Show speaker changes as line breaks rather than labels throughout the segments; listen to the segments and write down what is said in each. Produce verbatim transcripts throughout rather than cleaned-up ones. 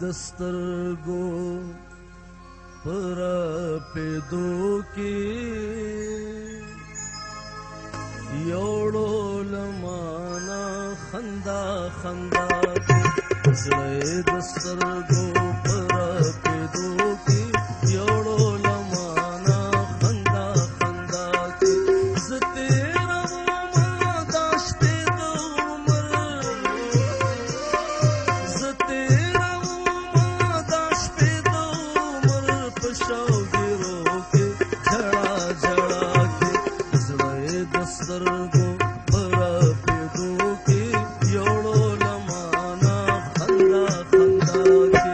दस्तरगो पर पेदो के योड़ो लमाना खंदा खंदा जड़े दस्तरगो पर पेदो के योड़ो लमाना खंदा खंदा के जतेरा दाश्ते दो उमर जतेरा दाश्ते दो उमर पशाओ गिरो के झड़ा झड़ा के जड़े दस्तरगो पर पेदो के योड़ो लमाना खंदा खंदा के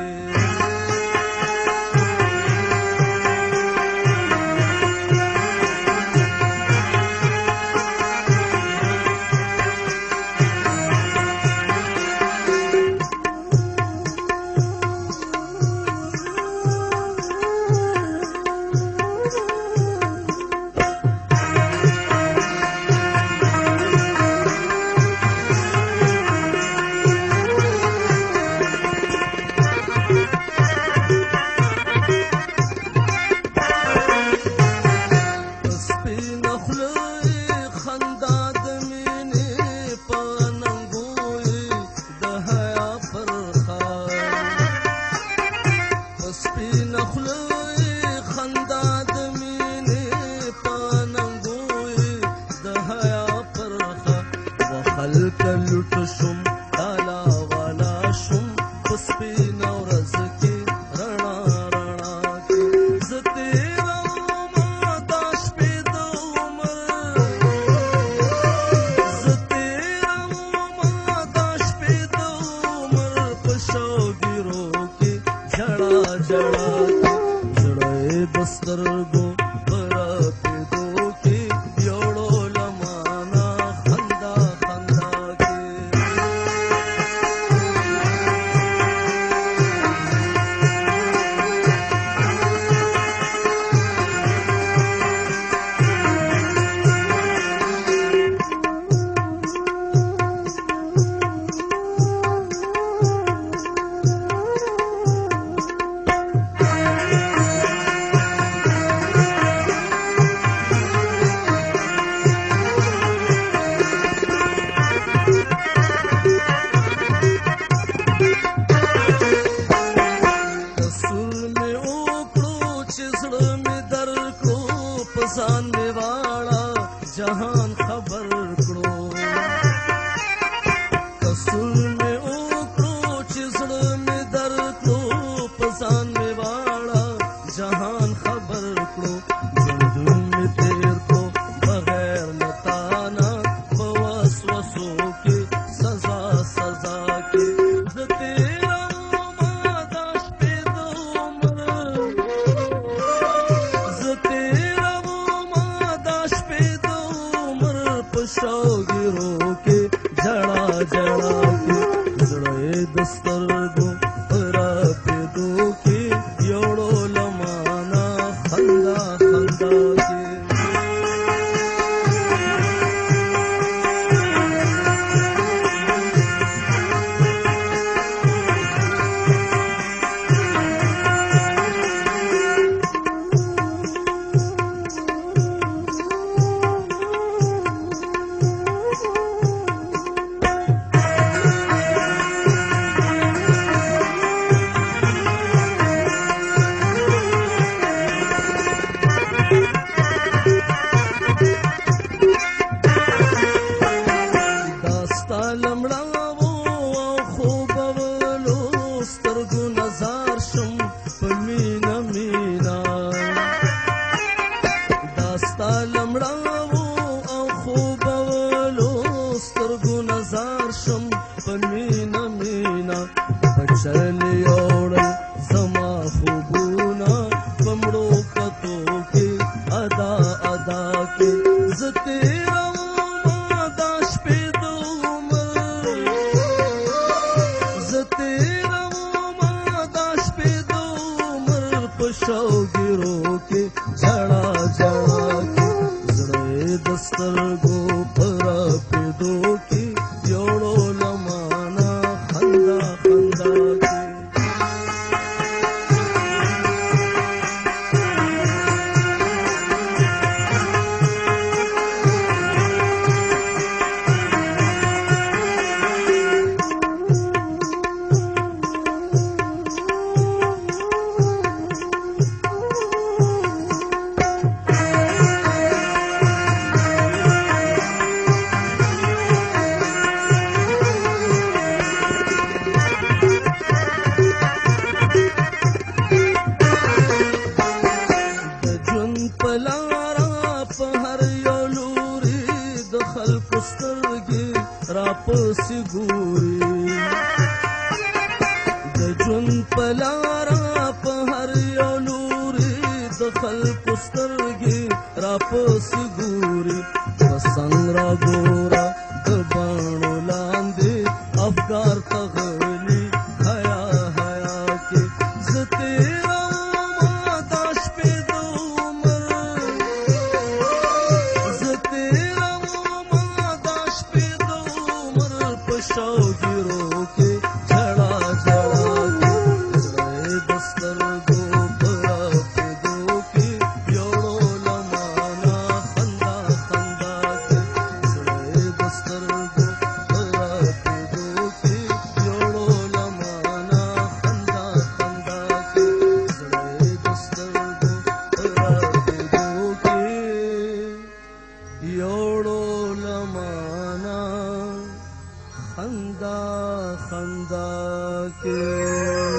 लुट शुम डाला वाला शुम पुष्पी नवरज के रणा रणा के जतेरा दाश पे दो उमर जतेरा दाश पे दो उमर पशो गिरो के झड़ा झड़ा के जड़े दस्तर गो पर पे दो के योड़ो लमाना खंदा खंदा के जानने वाला जहान खबर करो कसूर में ओकरो चिसड़ में दर को पसानने वाला जहान खबर करो जुल्म में तेर को बगैर नताना बवसवसों के सजा सजा के तेरा मादाश पे दो उमर तेरा पशो गिरो के झड़ा झड़ा के जड़े दस्तर गो पर पेदो के योड़ो लमाना खंदा खंदा के गिरो के झड़ा झड़ा के जड़े दस्तर गो पर पेदो के जोड़ो लमाना खंदा खंदा के راپس ګوري د ژوند په لاره په هر یو لوري د خلکو سترګې راپس ګوري پسنګ را ګوره د باڼو لاندې افکار تغلي حیا حیا کې زه تېرومه دا شپې د عمر زه تېرومه دا شپې د عمر په شوګیرو کې جړا جړا کې زړه د سترګو په راپېدو کې یوړو لمانه خندا خندا کې زړه د سترګو په راپېدو کې یوړو لمانه خندا خندا کې زړه د سترګو په راپېدو کې یوړو لمانه خندا خندا کې